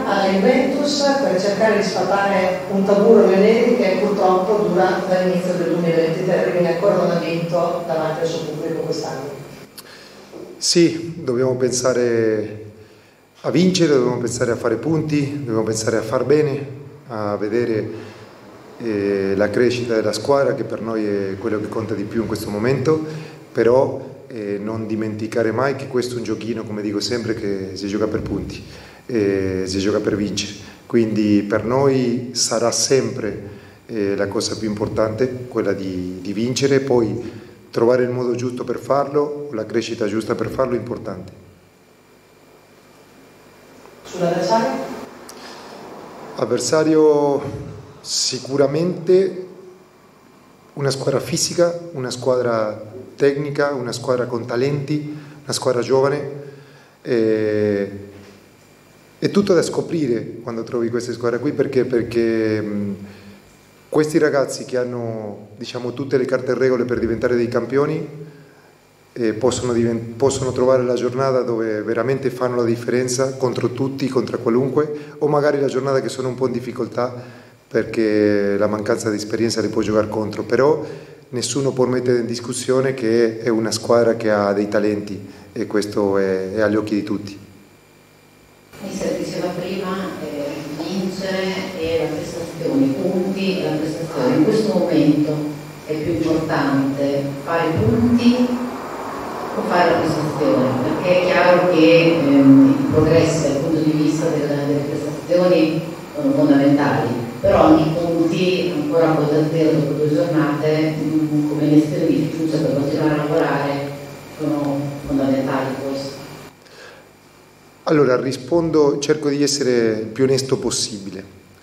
alla Juventus per cercare di sfatare un tabù romanese che purtroppo dura dall'inizio del 2023 perché ancora non ha vinto davanti al suo pubblico quest'anno. Sì, dobbiamo pensare a vincere, dobbiamo pensare a fare punti, dobbiamo pensare a far bene, a vedere la crescita della squadra, che per noi è quello che conta di più in questo momento, però non dimenticare mai che questo è un giochino, come dico sempre, che si gioca per punti, si gioca per vincere, quindi per noi sarà sempre la cosa più importante quella di vincere, poi trovare il modo giusto per farlo, la crescita giusta per farlo è importante. Sull'avversario? Avversario sicuramente una squadra fisica, una squadra tecnica, una squadra con talenti, una squadra giovane. È tutto da scoprire quando trovi queste squadre qui, perché questi ragazzi che hanno, diciamo, tutte le carte in regola per diventare dei campioni possono trovare la giornata dove veramente fanno la differenza contro tutti, contro qualunque, o magari la giornata che sono un po' in difficoltà perché la mancanza di esperienza li può giocare contro, però nessuno può mettere in discussione che è una squadra che ha dei talenti e questo è agli occhi di tutti. Mister diceva prima, vincere e la prestazione, i punti e la prestazione. In questo momento è più importante fare i punti o fare la prestazione? Perché è chiaro che i progressi dal punto di vista delle prestazioni sono fondamentali, però anche i punti ancora a poter dire dopo 2 giornate come gestione di fiducia per continuare a lavorare sono fondamentali forse. Allora rispondo, cerco di essere il più onesto possibile.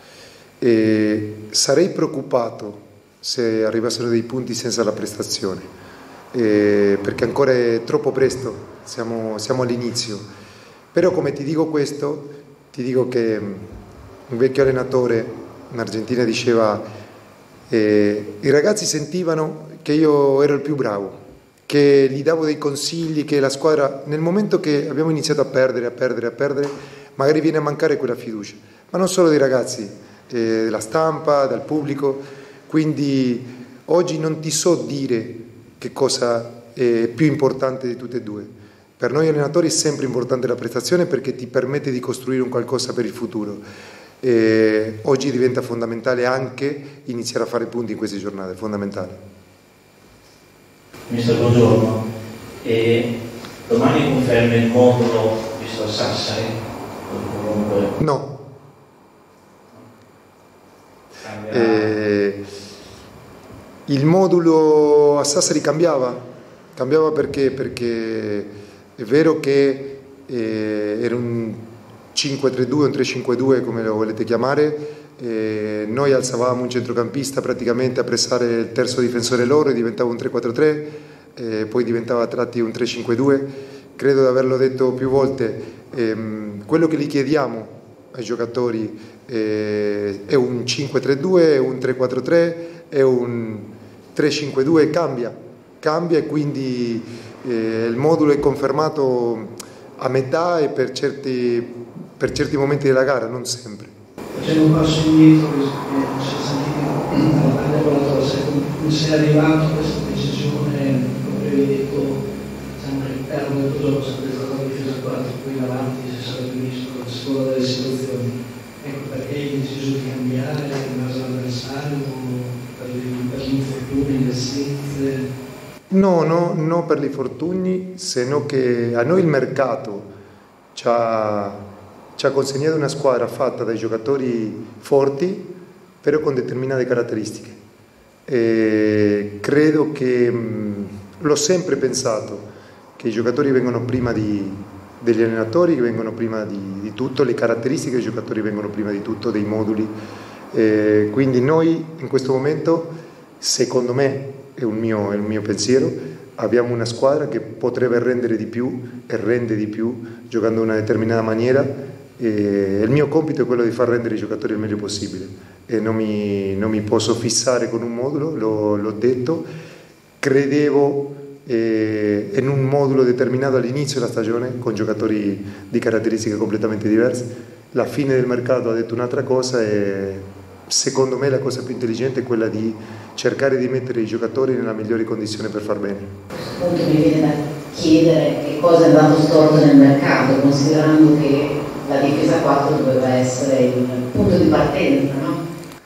Sarei preoccupato se arrivassero dei punti senza la prestazione, perché ancora è troppo presto, siamo all'inizio. Però come ti dico questo, ti dico che un vecchio allenatore in Argentina diceva i ragazzi sentivano che io ero il più bravo, che gli davo dei consigli, che la squadra, nel momento che abbiamo iniziato a perdere, magari viene a mancare quella fiducia, ma non solo dei ragazzi, della stampa, dal pubblico, quindi oggi non ti so dire che cosa è più importante di tutte e due. Per noi allenatori è sempre importante la prestazione perché ti permette di costruire un qualcosa per il futuro. Oggi diventa fondamentale anche iniziare a fare punti in queste giornate, è fondamentale. Mister, buongiorno. Domani conferma il modulo visto a Sassari? No. Il modulo a Sassari cambiava perché è vero che era un 5-3-2, un 3-5-2 come lo volete chiamare, noi alzavamo un centrocampista praticamente a pressare il terzo difensore loro e diventava un 3-4-3, poi diventava a tratti un 3-5-2, credo di averlo detto più volte, quello che gli chiediamo ai giocatori è un 5-3-2, è un 3-4-3, è un 3-5-2, cambia e quindi il modulo è confermato a metà e per certi momenti della gara, non sempre. Facendo un passo indietro, si è sentito come sei arrivato a questa decisione, come avevi detto, sempre all'interno del tuo gioco, sempre stata una difesa 4, poi in avanti si sarebbe visto la scuola delle situazioni. Ecco perché hai deciso di cambiare in base all'avversario, per gli infortuni, le assenze? No, per gli infortuni, se no che a noi il mercato ci ha consegnato una squadra fatta dai giocatori forti, però con determinate caratteristiche. E credo che, l'ho sempre pensato, che i giocatori vengono prima degli allenatori, che vengono prima di tutto, le caratteristiche dei giocatori vengono prima di tutto, dei moduli. Quindi noi in questo momento, secondo me, è un mio pensiero, abbiamo una squadra che potrebbe rendere di più e rende di più giocando in una determinata maniera. Il mio compito è quello di far rendere i giocatori il meglio possibile e non mi posso fissare con un modulo, l'ho detto, credevo in un modulo determinato all'inizio della stagione con giocatori di caratteristiche completamente diverse la fine del mercato ha detto un'altra cosa e secondo me la cosa più intelligente è quella di cercare di mettere i giocatori nella migliore condizione per far bene. A questo punto mi viene da chiedere che cosa è andato storto nel mercato, considerando che la difesa 4 doveva essere il punto di partenza, no?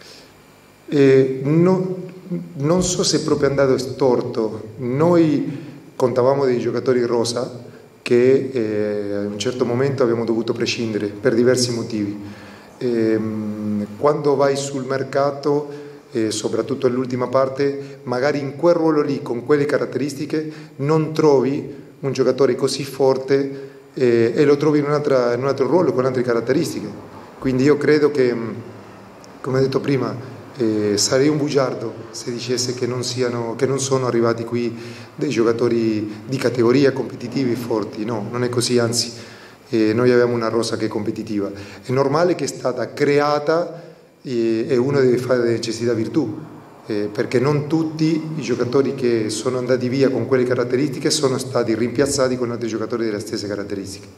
Non so se è proprio andato storto. Noi contavamo dei giocatori rosa che a un certo momento abbiamo dovuto prescindere per diversi motivi. Quando vai sul mercato, soprattutto nell'ultima parte, magari in quel ruolo lì, con quelle caratteristiche, non trovi un giocatore così forte e lo trovi in un altro ruolo con altre caratteristiche. Quindi io credo che, come ho detto prima, sarei un bugiardo se dicesse che non sono arrivati qui dei giocatori di categoria competitivi e forti. No, non è così, anzi noi abbiamo una rosa che è competitiva. È normale che è stata creata e uno deve fare da necessità virtù, perché non tutti i giocatori che sono andati via con quelle caratteristiche sono stati rimpiazzati con altri giocatori delle stesse caratteristiche.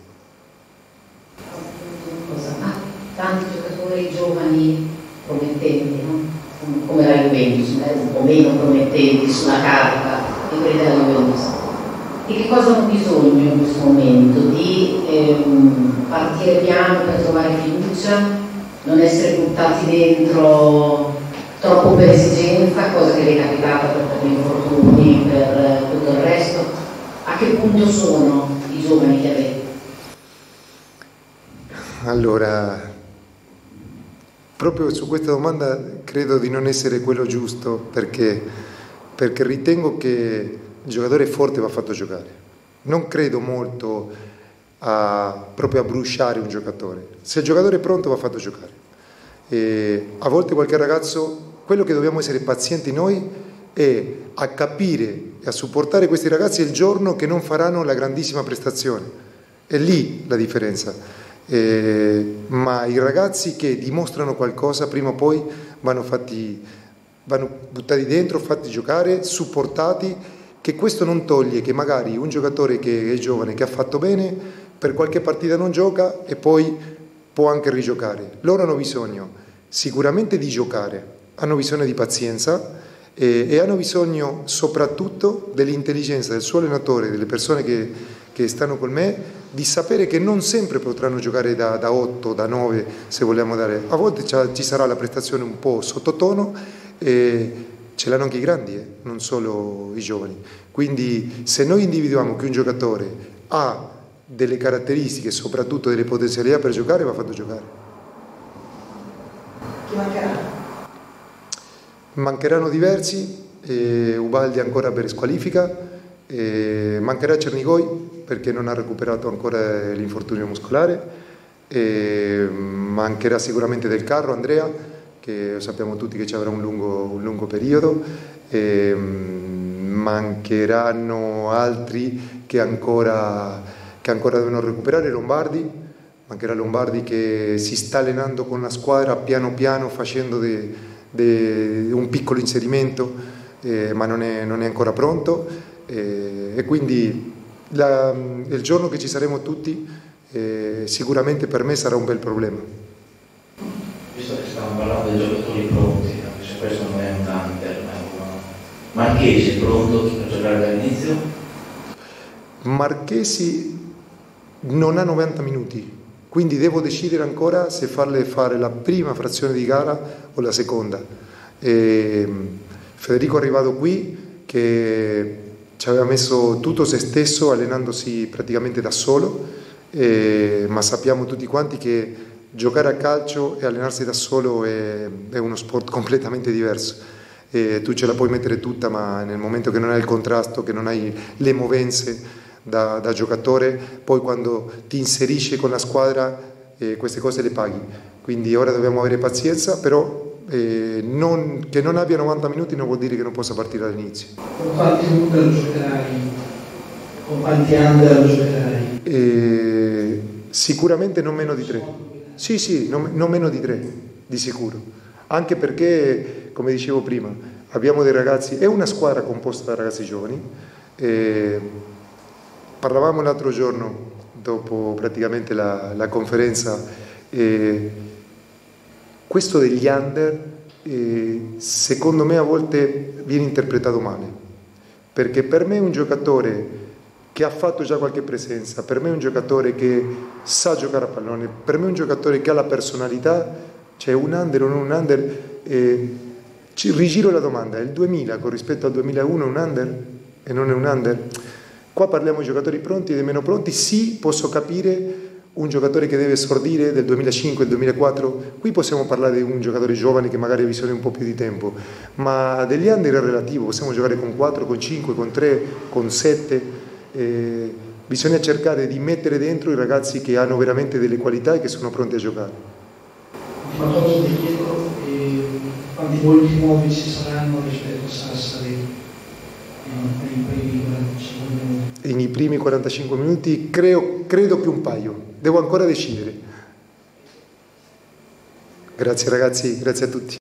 Tanti giocatori giovani promettenti, no? Come la Juventus, un po' meno promettenti sulla carta di quelli della Juventus. E che cosa hanno bisogno in questo momento? Di partire piano per trovare fiducia, non essere buttati dentro troppo per esigenza, cosa che le è capitata per gli infortuni, per tutto il resto. A che punto sono i giovani che avete? Allora, proprio su questa domanda credo di non essere quello giusto, perché ritengo che il giocatore forte va fatto giocare. Non credo molto proprio a bruciare un giocatore. Se il giocatore è pronto va fatto giocare. E a volte qualche ragazzo, quello che dobbiamo essere pazienti noi è a capire e a supportare questi ragazzi il giorno che non faranno la grandissima prestazione. È lì la differenza. Ma i ragazzi che dimostrano qualcosa prima o poi vanno buttati dentro, fatti giocare, supportati, che questo non toglie che magari un giocatore che è giovane, che ha fatto bene, per qualche partita non gioca e poi può anche rigiocare. Loro hanno bisogno sicuramente di giocare, hanno bisogno di pazienza e hanno bisogno soprattutto dell'intelligenza del suo allenatore, delle persone che stanno con me, di sapere che non sempre potranno giocare da 8, da 9, se vogliamo dare. A volte ci sarà la prestazione un po' sottotono e ce l'hanno anche i grandi, non solo i giovani. Quindi se noi individuiamo che un giocatore ha delle caratteristiche, soprattutto delle potenzialità per giocare, va fatto giocare. Chi mancherà? Mancheranno diversi, Ubaldi ancora per squalifica, mancherà Cernigoi perché non ha recuperato ancora l'infortunio muscolare, mancherà sicuramente Del Carro, Andrea, che sappiamo tutti che ci avrà un lungo periodo, mancheranno altri che ancora devono recuperare. Mancherà Lombardi che si sta allenando con la squadra piano piano, facendo un piccolo inserimento, ma non è ancora pronto, e quindi il giorno che ci saremo tutti sicuramente per me sarà un bel problema. Visto che stiamo parlando dei giocatori pronti, anche se questo non è un tanker, Marchesi è pronto per giocare dall'inizio? Marchesi non ha 90 minuti, quindi devo decidere ancora se farle fare la prima frazione di gara o la seconda. Federico è arrivato qui che ci aveva messo tutto se stesso allenandosi praticamente da solo, ma sappiamo tutti quanti che giocare a calcio e allenarsi da solo è uno sport completamente diverso. Tu ce la puoi mettere tutta, ma nel momento che non hai il contrasto, che non hai le movenze da giocatore, poi quando ti inserisci con la squadra queste cose le paghi. Quindi ora dobbiamo avere pazienza, però che non abbia 90 minuti non vuol dire che non possa partire dall'inizio. Con quanti under lo giocherai? Con quanti under lo giocherai? Sicuramente non meno di 3. Sì, non meno di 3, di sicuro. Anche perché, come dicevo prima, abbiamo dei ragazzi, è una squadra composta da ragazzi giovani. Parlavamo l'altro giorno, dopo praticamente la conferenza, Questo degli under, secondo me a volte viene interpretato male, perché per me è un giocatore che ha fatto già qualche presenza, per me è un giocatore che sa giocare a pallone, per me è un giocatore che ha la personalità, cioè un under o non un under. Rigiro la domanda: il 2000 con rispetto al 2001 è un under e non è un under? Qua parliamo di giocatori pronti e dei meno pronti. Sì, posso capire un giocatore che deve esordire del 2005, del 2004, qui possiamo parlare di un giocatore giovane che magari ha bisogno di un po' più di tempo, ma degli under è relativo, possiamo giocare con 4, con 5, con 3, con 7, bisogna cercare di mettere dentro i ragazzi che hanno veramente delle qualità e che sono pronti a giocare. Ultima cosa ti chiedo, quanti volti nuovi ci saranno rispetto a Sassari nei primi 45 minuti? Nei primi 45 minuti credo che un paio, devo ancora decidere. Grazie ragazzi, grazie a tutti.